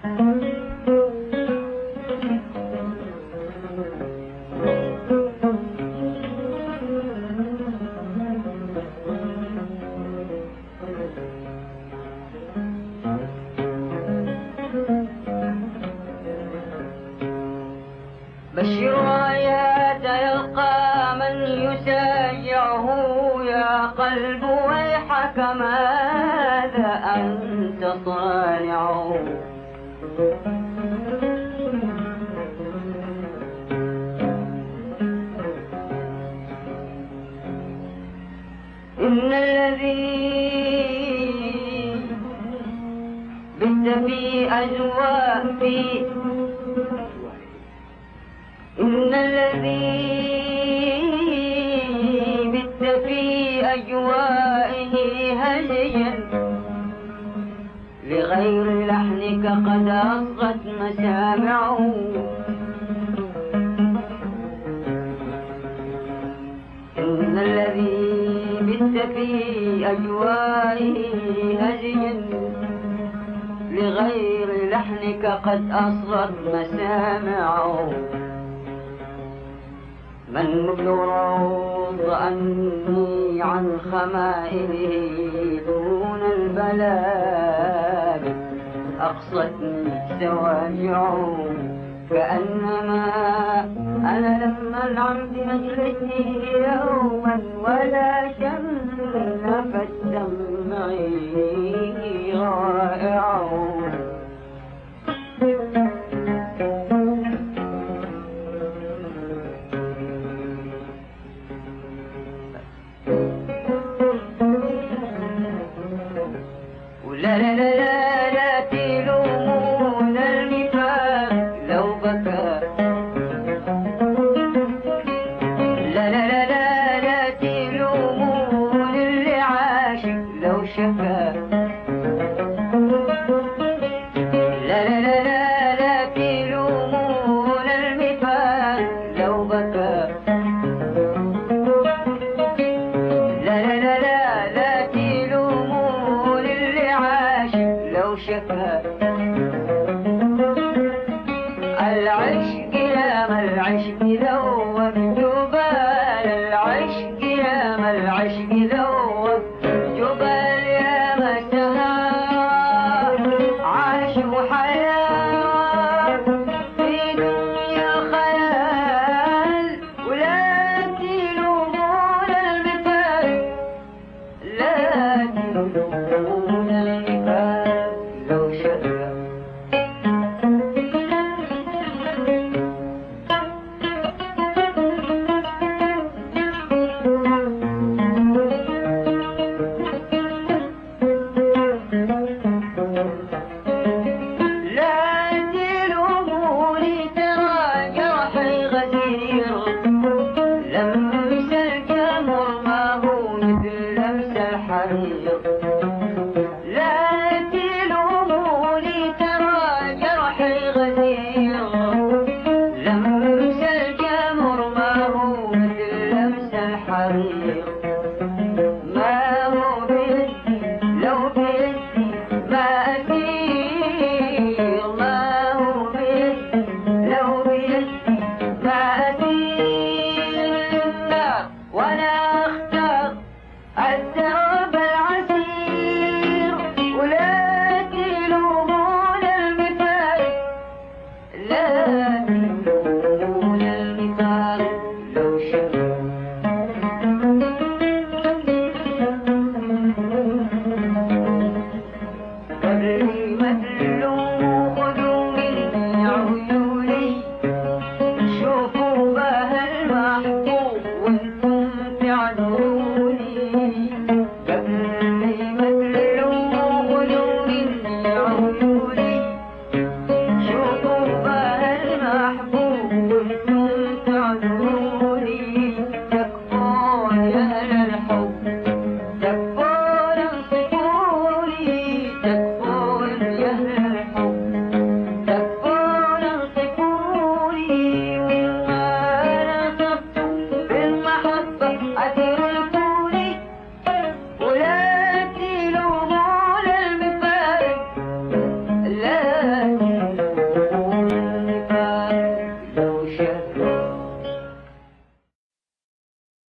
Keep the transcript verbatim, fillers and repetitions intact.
بشر يا تلقى من يساجعه يا قلب ويحك ماذا أنت صانع. إن الذي بت في أجوافي إن الذي بت في أجوائه هجيا لغير لحنك قد أصغت مسامعه. إن الذي بت في أجوائه هجيا لغير لحنك قد أصغت مسامعه. من يرض أني عن خمائله دون البلاء أقصتني سواجعه. كأنما أنا لما العمد مجلسي يوما ولا شمل فالدمعي رائعه. لا لا لا لا لا تلومون النفاق لو بكى. لا لا لا لا لا تلومون اللي عاشق لو شكى. لا لا لا لا لا تلومون النفاق لو بكى. لا لا لا لا لا تلومون اللي عاشق لو شكى.